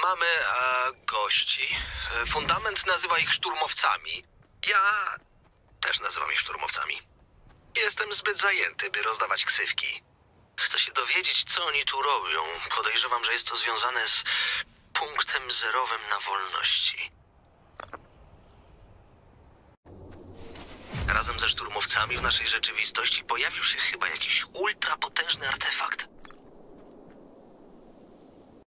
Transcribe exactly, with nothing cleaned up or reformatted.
Mamy e, gości. E, Fundament nazywa ich szturmowcami. Ja też nazywam ich szturmowcami. Jestem zbyt zajęty, by rozdawać ksywki. Chcę się dowiedzieć, co oni tu robią. Podejrzewam, że jest to związane z punktem zerowym na wolności. Razem ze szturmowcami w naszej rzeczywistości pojawił się chyba jakiś ultrapotężny artefakt.